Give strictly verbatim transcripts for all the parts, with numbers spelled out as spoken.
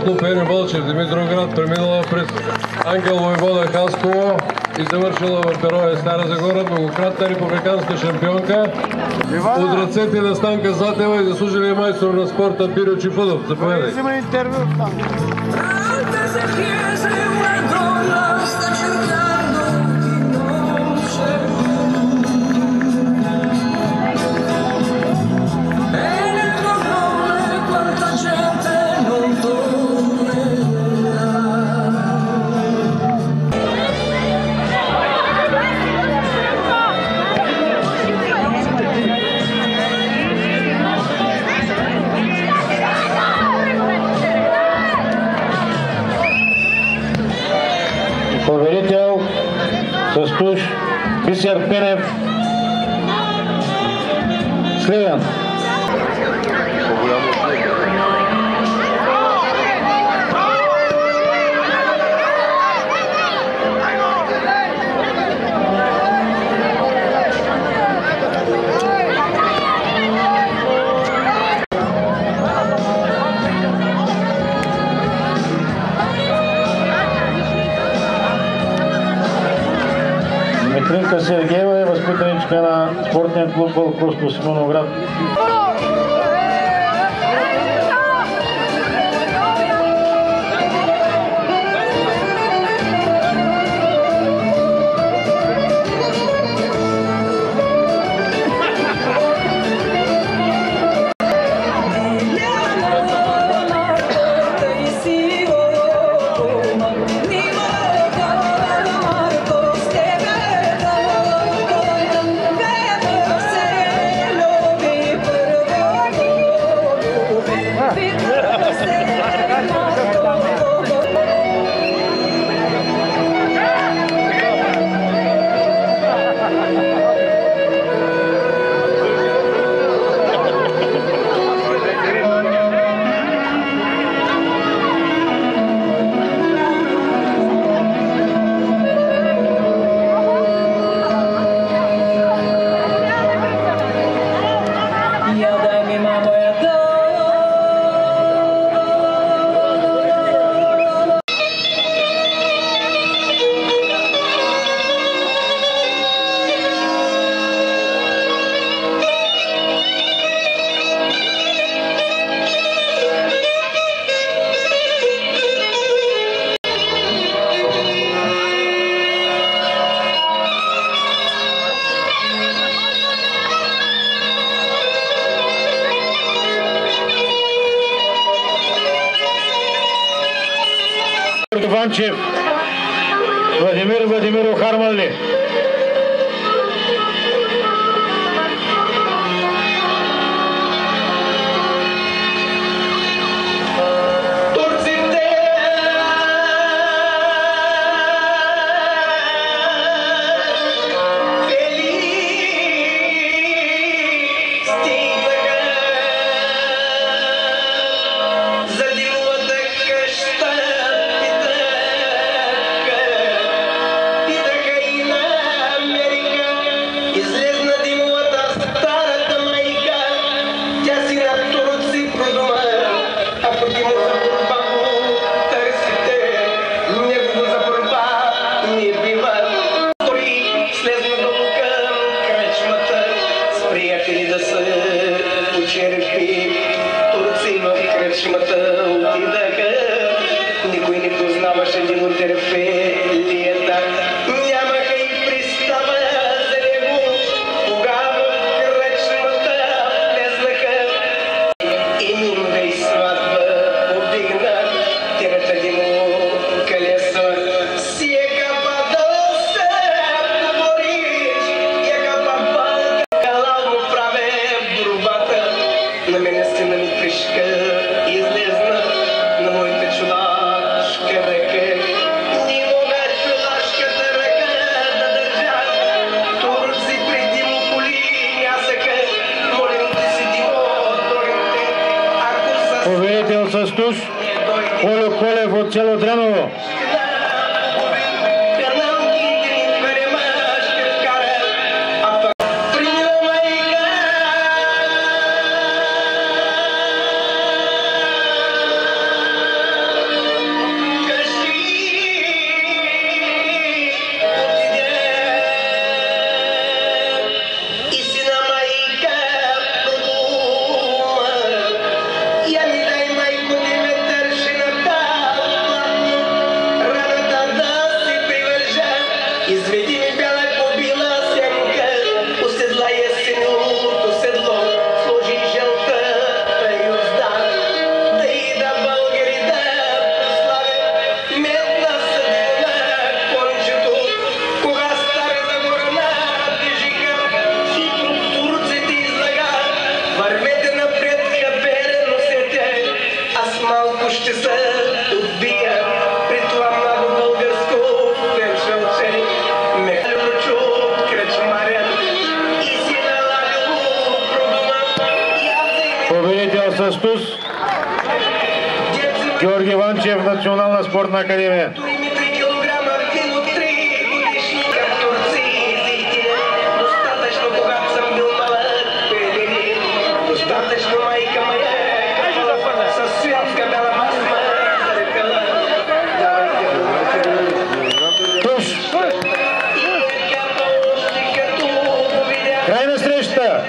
клуб Ени Вълчев, Димитровград, преминала през Ангел Войвода Хасково и завършила в Берое Стара Загора, многократна републиканска шампионка. От ръцете на Станка Златева и заслужения майстор на спорта Пиро Чифудов. Заповядай. Взима интервю там. Победител с туш Бисер Пенев, Сливен. Дмитринка Сергеева е възпитаничка на спортния клуб Вълковско Симеоновград. Ванчев, Владимир Владимиров Харманли. Никой не познаваше един от терпелията. Нямаха и представа за него. Когато в кръчмата влезнаха и минга и сватба повдигна, тирата ги му калесва. Си е кападъл се побориш, е капапал, калал му праве борбата. На мене сина ми пришка излезна на моите чудашки ръке. Ни мога чудашката ръка да държа. Турци преди му коли мясъка. Молим те си диво дойте. Ако са... Победител с туш Колю Колев от село Дряново. Георги Ванчев, Национална спортна академия. Край на срещата!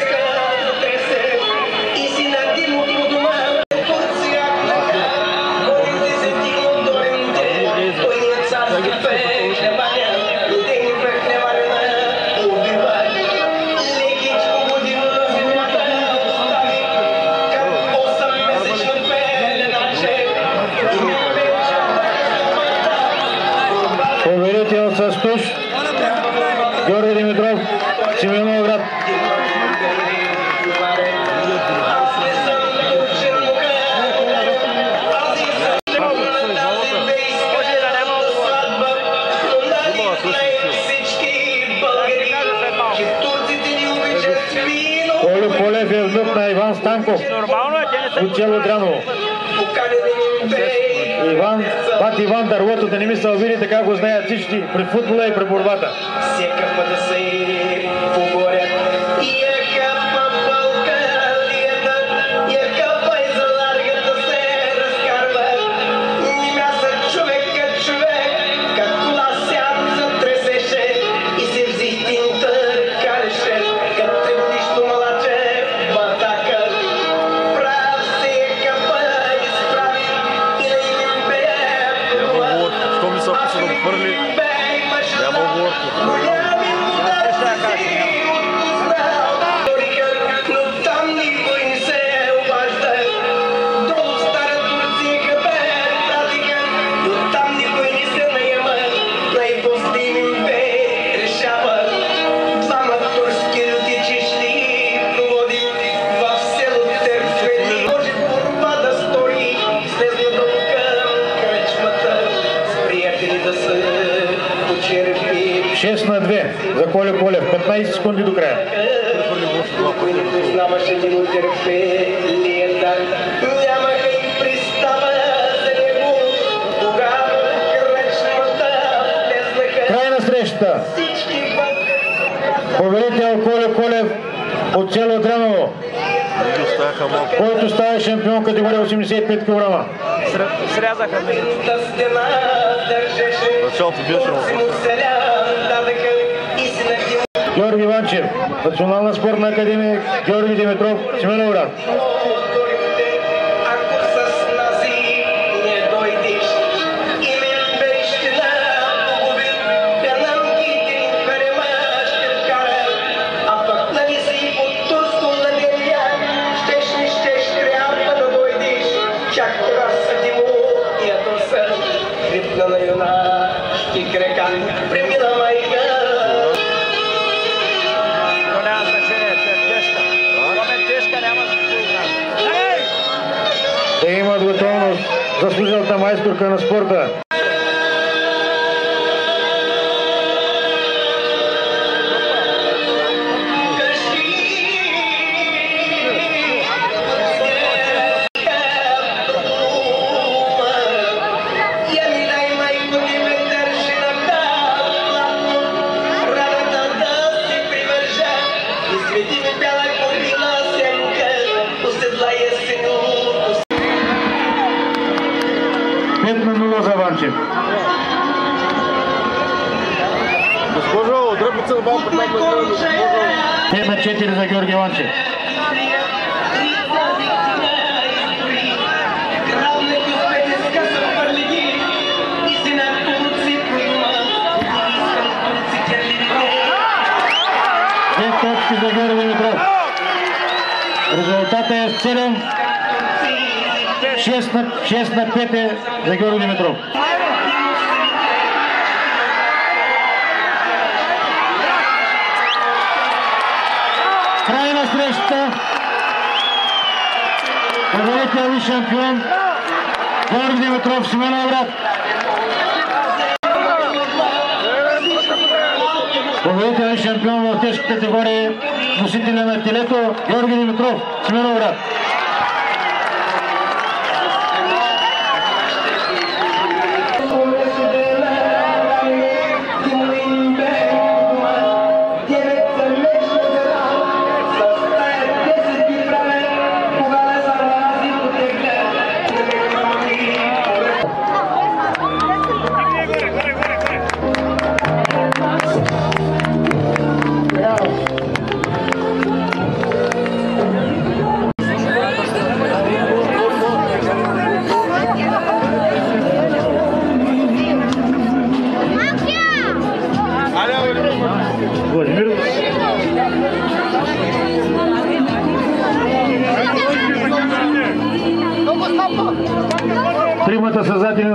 Победител с туш Георги Димитров, Симеоновград. Колю Полев е внук на Иван Станков от село Дряново. Иван, бат Иван Дървото, да не ми се обиди, така го знаят всички при футбола и при борбата. шест на две за Колю Полев, петнайсет секунди до края. Край на срещата. Победител Колю Полев от село Дряново, който става шампион категория осемдесет и пет килограма. Срязаха ме. Началото беше Георги Ванчев, Национална спортна академия, Георги Димитров, Симеоновград. Да имат готовност заслужилата майсторка на спорта. пет на нула за Ванчев. Госпожо, дръбица на бабка, пет на четири за Георги Ванчев. Две точки за Георги Димитров. Резултатът е седем. шест на пет е за Георги Димитров. Край на срещата. Победител и шампион Георги Димитров, Симеоновград. Победител и шампион в тежка категория носителя на телето Георги Димитров, Симеоновград.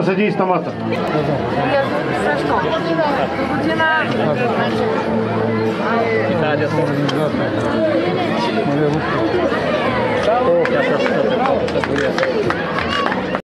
съдийската маса. Също. Година. И тази